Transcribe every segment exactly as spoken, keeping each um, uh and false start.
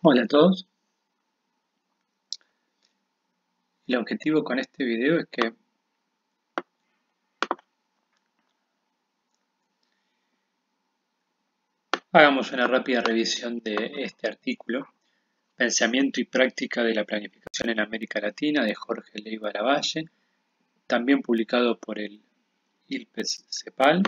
Hola a todos. El objetivo con este video es que hagamos una rápida revisión de este artículo, Pensamiento y práctica de la planificación en América Latina, de Jorge Leiva Lavalle, también publicado por el ILPES-CEPAL.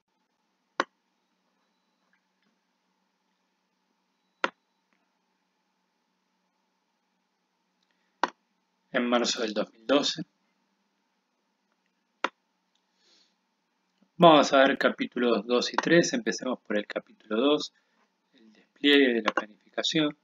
En marzo del dos mil doce. Vamos a ver capítulos dos y tres. Empecemos por el capítulo dos, el despliegue de la planificación.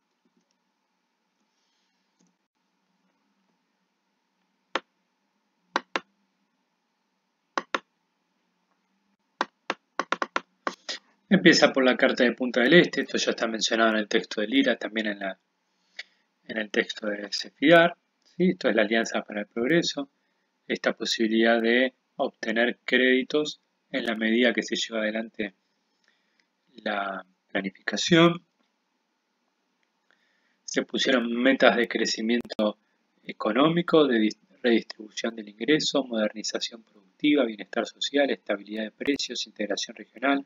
Empieza por la Carta de Punta del Este. Esto ya está mencionado en el texto de Lira, también en, la, en el texto de Cefidar. ¿Sí? Esto es la Alianza para el Progreso. Esta posibilidad de obtener créditos en la medida que se lleva adelante la planificación. Se pusieron metas de crecimiento económico, de redistribución del ingreso, modernización productiva, bienestar social, estabilidad de precios, integración regional.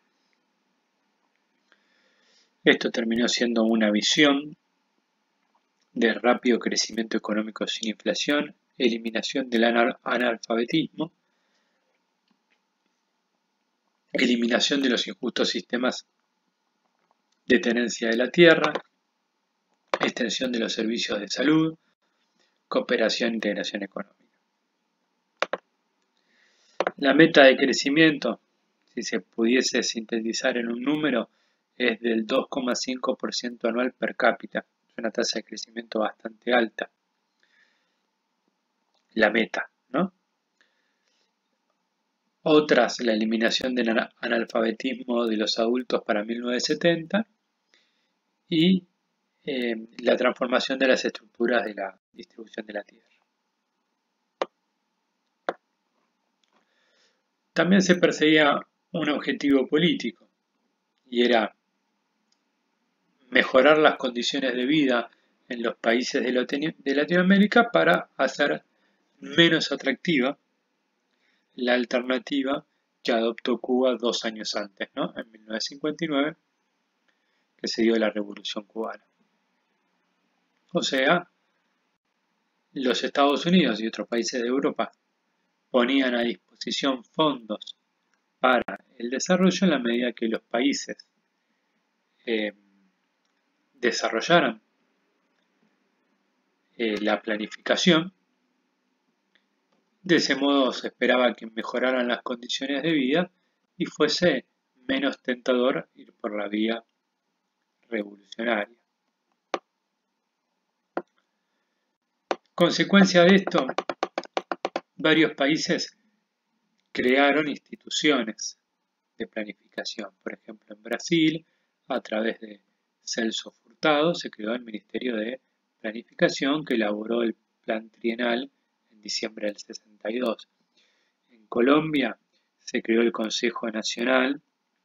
Esto terminó siendo una visión de rápido crecimiento económico sin inflación, eliminación del analfabetismo, eliminación de los injustos sistemas de tenencia de la tierra, extensión de los servicios de salud, cooperación e integración económica. La meta de crecimiento, si se pudiese sintetizar en un número, es del dos coma cinco por ciento anual per cápita. Es una tasa de crecimiento bastante alta. La meta, ¿no? Otras, la eliminación del analfabetismo de los adultos para mil novecientos setenta y eh, la transformación de las estructuras de la distribución de la tierra. También se perseguía un objetivo político y era mejorar las condiciones de vida en los países de Latinoamérica para hacer menos atractiva la alternativa que adoptó Cuba dos años antes, ¿no? En mil novecientos cincuenta y nueve, que se dio la Revolución Cubana. O sea, los Estados Unidos y otros países de Europa ponían a disposición fondos para el desarrollo en la medida que los países eh, desarrollaran eh, la planificación. De ese modo se esperaba que mejoraran las condiciones de vida y fuese menos tentador ir por la vía revolucionaria. Consecuencia de esto, varios países crearon instituciones de planificación. Por ejemplo, en Brasil, a través de Celso Furtado, se creó el Ministerio de Planificación que elaboró el Plan Trienal en diciembre del sesenta y dos. En Colombia se creó el Consejo Nacional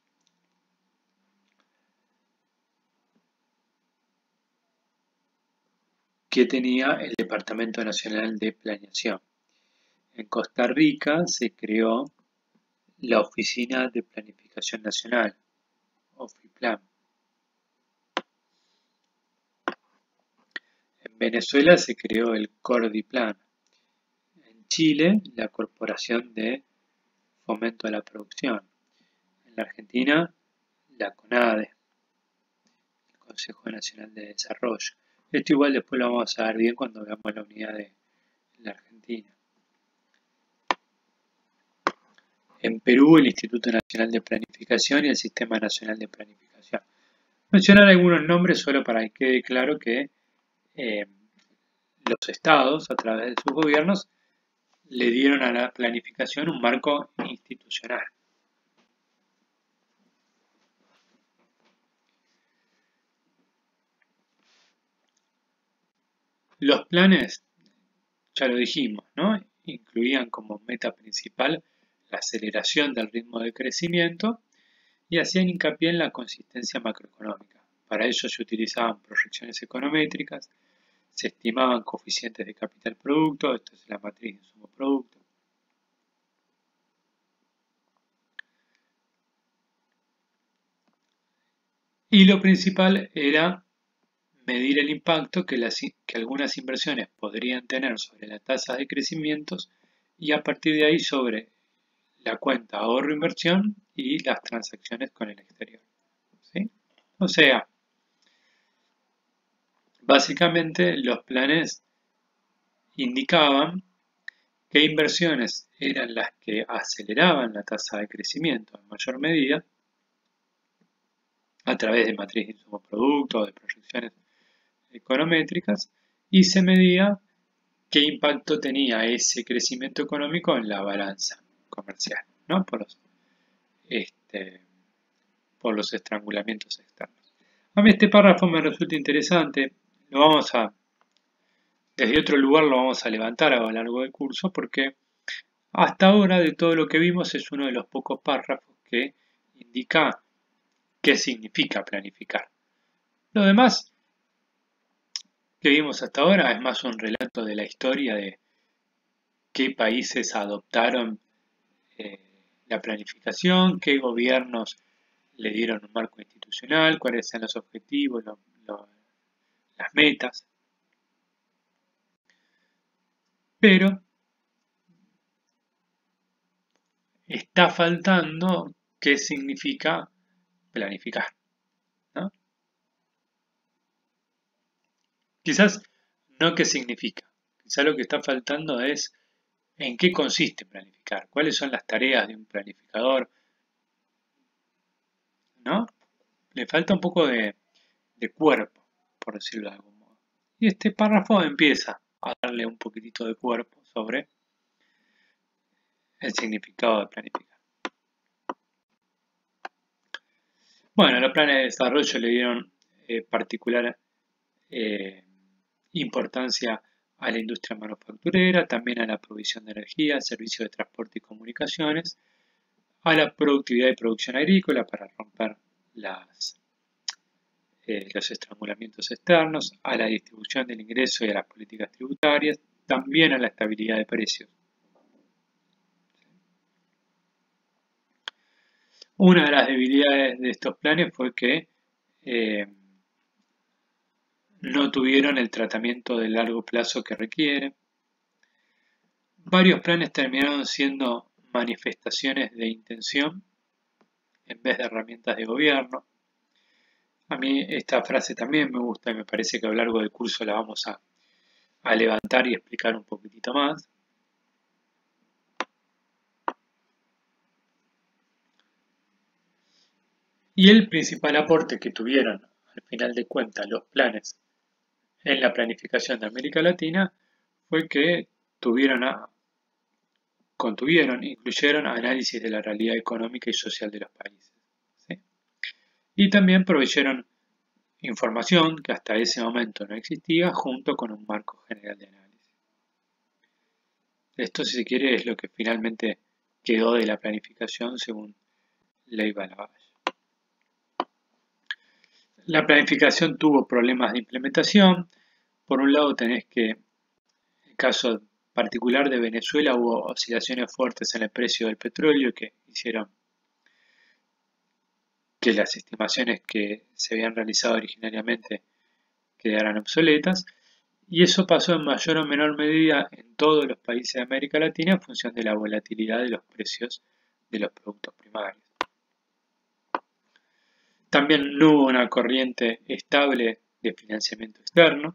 que tenía el Departamento Nacional de Planeación. En Costa Rica se creó la Oficina de Planificación Nacional, OFIPLAN. En Venezuela se creó el CORDIPLAN. En Chile, la Corporación de Fomento a la Producción. En la Argentina, la CONADE, el Consejo Nacional de Desarrollo. Esto igual después lo vamos a ver bien cuando veamos la unidad de la Argentina. En Perú, el Instituto Nacional de Planificación y el Sistema Nacional de Planificación. Mencionar algunos nombres solo para que quede claro que eh, los estados, a través de sus gobiernos, le dieron a la planificación un marco institucional. Los planes, ya lo dijimos, ¿no? Incluían como meta principal la aceleración del ritmo de crecimiento y hacían hincapié en la consistencia macroeconómica. Para ello se utilizaban proyecciones econométricas, se estimaban coeficientes de capital producto, esto es la matriz de insumo producto. Y lo principal era medir el impacto que, las, que algunas inversiones podrían tener sobre la tasa de crecimiento y a partir de ahí sobre la cuenta ahorro-inversión y las transacciones con el exterior. ¿Sí? O sea, básicamente los planes indicaban qué inversiones eran las que aceleraban la tasa de crecimiento en mayor medida a través de matriz de insumo producto o de proyecciones econométricas y se medía qué impacto tenía ese crecimiento económico en la balanza comercial, ¿no? Por los, este, por los estrangulamientos externos. A mí este párrafo me resulta interesante, lo vamos a, desde otro lugar lo vamos a levantar a lo largo del curso porque hasta ahora de todo lo que vimos es uno de los pocos párrafos que indica qué significa planificar. Lo demás que vimos hasta ahora es más un relato de la historia de qué países adoptaron eh, la planificación, qué gobiernos le dieron un marco institucional, cuáles sean los objetivos, lo, lo, las metas. Pero está faltando qué significa planificar, ¿no? Quizás no qué significa, quizás lo que está faltando es en qué consiste planificar, cuáles son las tareas de un planificador, ¿no? Le falta un poco de, de cuerpo, por decirlo de algún modo. Y este párrafo empieza a darle un poquitito de cuerpo sobre el significado de planificar. Bueno, los planes de desarrollo le dieron eh, particular eh, importancia a la industria manufacturera, también a la provisión de energía, servicios de transporte y comunicaciones, a la productividad y producción agrícola para romper las, eh, los estrangulamientos externos, a la distribución del ingreso y a las políticas tributarias, también a la estabilidad de precios. Una de las debilidades de estos planes fue que eh, no tuvieron el tratamiento de largo plazo que requiere. Varios planes terminaron siendo manifestaciones de intención en vez de herramientas de gobierno. A mí esta frase también me gusta y me parece que a lo largo del curso la vamos a, a levantar y explicar un poquitito más. Y el principal aporte que tuvieron, al final de cuentas, los planes en la planificación de América Latina fue que tuvieron a, contuvieron, incluyeron análisis de la realidad económica y social de los países. ¿Sí? Y también proveyeron información que hasta ese momento no existía junto con un marco general de análisis. Esto, si se quiere, es lo que finalmente quedó de la planificación según Leiva-Lavalle. La planificación tuvo problemas de implementación. Por un lado tenés que, en el caso particular de Venezuela, hubo oscilaciones fuertes en el precio del petróleo que hicieron que las estimaciones que se habían realizado originariamente quedaran obsoletas, y eso pasó en mayor o menor medida en todos los países de América Latina en función de la volatilidad de los precios de los productos primarios. También no hubo una corriente estable de financiamiento externo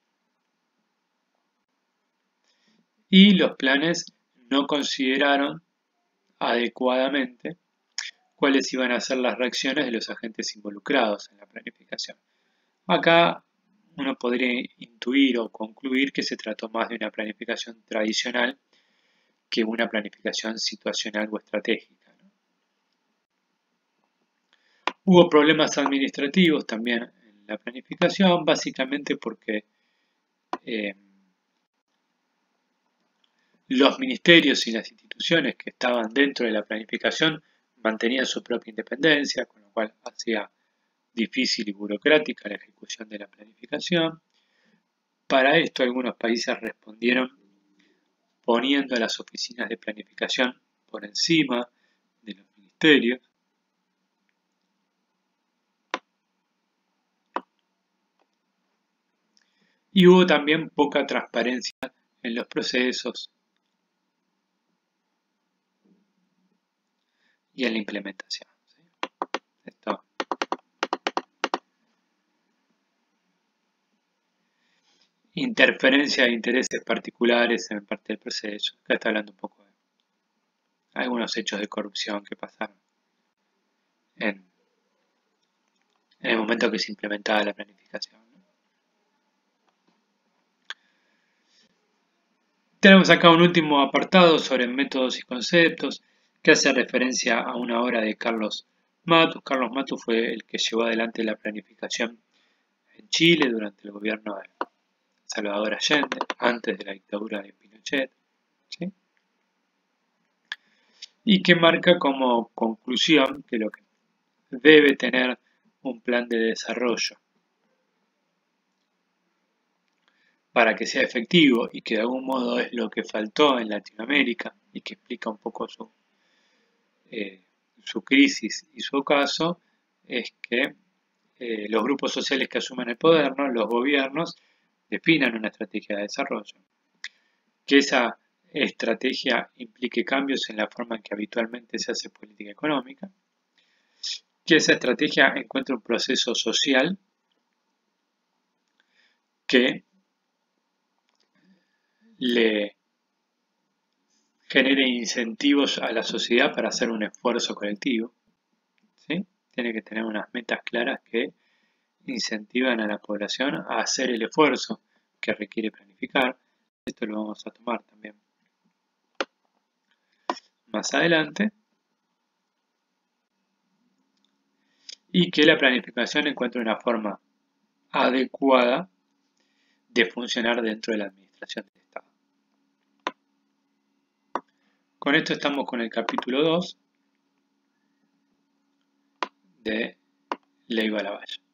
y los planes no consideraron adecuadamente cuáles iban a ser las reacciones de los agentes involucrados en la planificación. Acá uno podría intuir o concluir que se trató más de una planificación tradicional que una planificación situacional o estratégica, ¿no? Hubo problemas administrativos también en la planificación, básicamente porque eh, los ministerios y las instituciones que estaban dentro de la planificación mantenían su propia independencia, con lo cual hacía difícil y burocrática la ejecución de la planificación. Para esto algunos países respondieron poniendo a las oficinas de planificación por encima de los ministerios. Y hubo también poca transparencia en los procesos y en la implementación. ¿Sí? Esto. Interferencia de intereses particulares en parte del proceso. Acá está hablando un poco de algunos hechos de corrupción que pasaron en, en el momento que se implementaba la planificación. Tenemos acá un último apartado sobre métodos y conceptos que hace referencia a una obra de Carlos Matus. Carlos Matus fue el que llevó adelante la planificación en Chile durante el gobierno de Salvador Allende, antes de la dictadura de Pinochet, ¿sí? Y que marca como conclusión que lo que debe tener un plan de desarrollo para que sea efectivo y que de algún modo es lo que faltó en Latinoamérica y que explica un poco su, eh, su crisis y su ocaso, es que eh, los grupos sociales que asuman el poder, ¿no? Los gobiernos, definan una estrategia de desarrollo. Que esa estrategia implique cambios en la forma en que habitualmente se hace política económica. Que esa estrategia encuentre un proceso social que le genere incentivos a la sociedad para hacer un esfuerzo colectivo. ¿Sí? Tiene que tener unas metas claras que incentivan a la población a hacer el esfuerzo que requiere planificar. Esto lo vamos a tomar también más adelante. Y que la planificación encuentre una forma adecuada de funcionar dentro de la administración del Estado. Con esto estamos con el capítulo dos de Leiva Lavalle.